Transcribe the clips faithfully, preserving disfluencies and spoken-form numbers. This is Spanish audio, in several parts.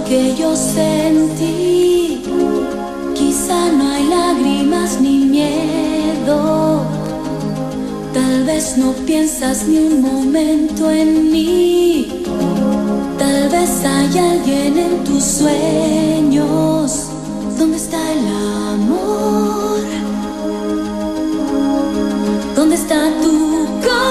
lo que yo sentí. Quizá no hay lágrimas ni miedo. Tal vez no piensas ni un momento en mí. Tal vez hay alguien en tus sueños. ¿Dónde está el amor? ¿Dónde está tu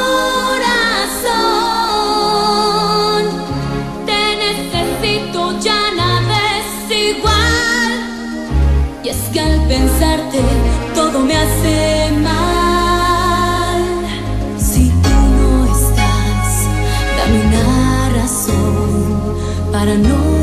corazón? Te necesito, ya nada es igual. Y es que al pensarte todo me hace mal. Si tú no estás, dame una razón para no